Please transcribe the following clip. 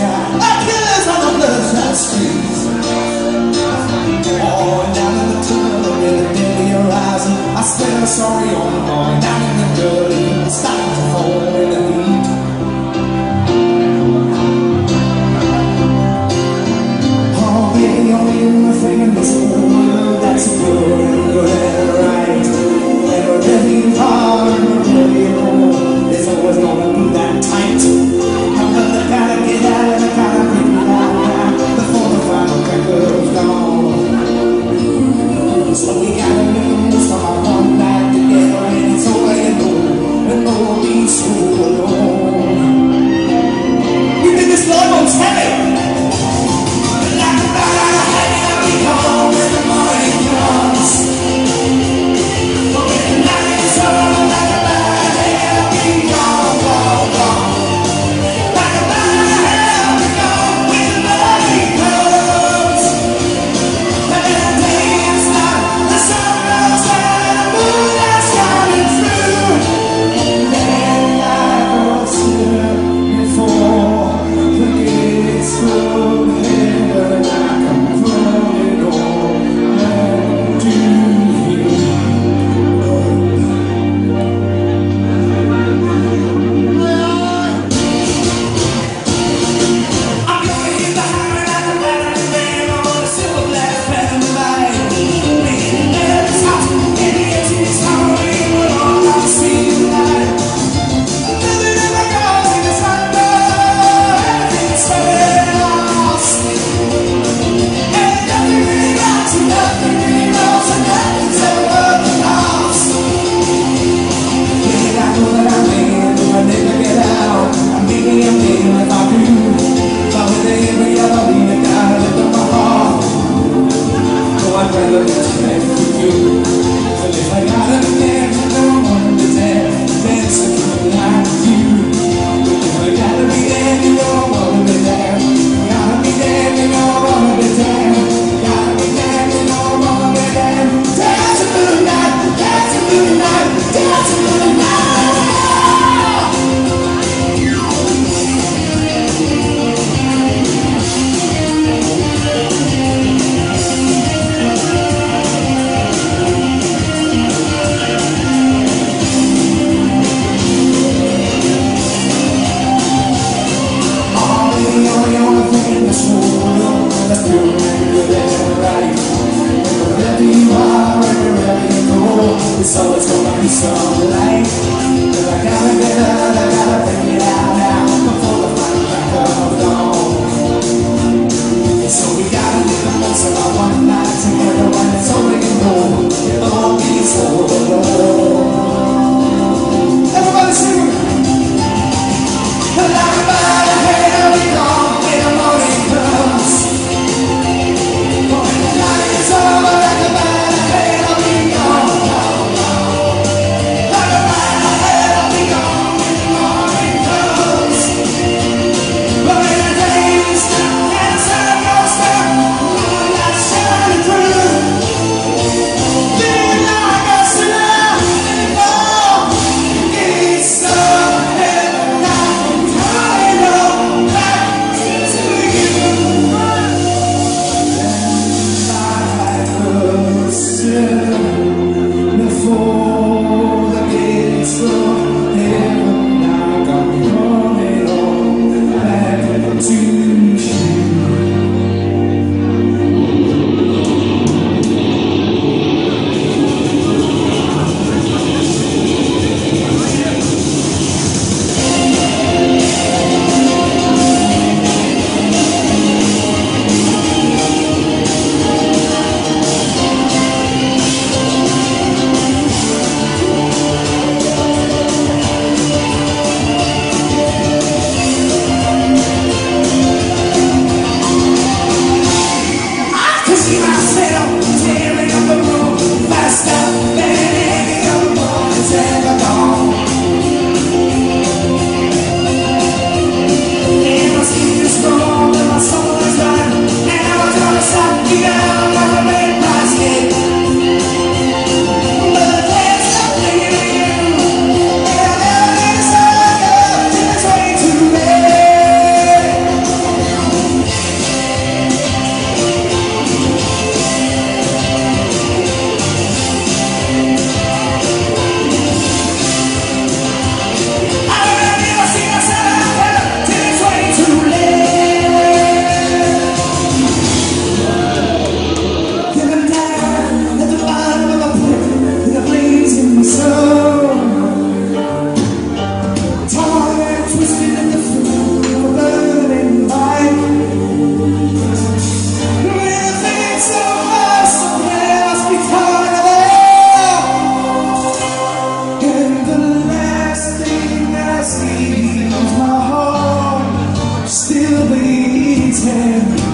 Our killers on the bloodshot streets. Oh, and down in the tunnel in the daily horizon, I spell sorry on the morning. Down in the dirty, starting to fall in the heat. Oh, baby, you're the only thing in this whole world that's good and right. And wherever you are and wherever you go, it's always gonna be that tight. However, I gotta get out and I gotta bring it out now before the final cracker's gone. So we gotta lose from our one night together, and it's all I know, and no one be so alone. We did this live on telly. Like a bat out of hell, we home when the morning comes. But when the night is over, like a bat out of hell, we gone, gone, gone. Like a bat out of hell, we gone when the morning comes. And then the day is done, the sun goes down, and the moon is shining through. And like I said before, the gates will heaven, I come running on to you. I'm going in the hammer like a battered man on a silver black phantom light. Making nervous hot, and the engines howling when all I see is light. Nothing ever goes in this thunder, everything's sudden lost. And nothing really got to, nothing really knows, and nothing's ever lost. Yeah, I know that I'm in, but I never get out. I'm in if I do. But with every other beat, I gotta lift up my heart. So I'd rather just connect with you. But if I gotta connect with no one to tell, then something like you. But if I gotta be there, you know I wanna be there. Gotta be there, you know I wanna be there. Gotta be there, you know I wanna be there. Dance to the night, dance to the night, dance to the night. It's always gonna be some light. But I gotta get out, I gotta bring it out now before the final crack of dawn. So we gotta live the most of our one night together, when it's all we can do. It all be so alone. Everybody sing! Like a bat of hell, we gone when the morning comes. But when the night is over, like a bat of hell, we gone. Like a bat of hell, we gone when the morning waiting.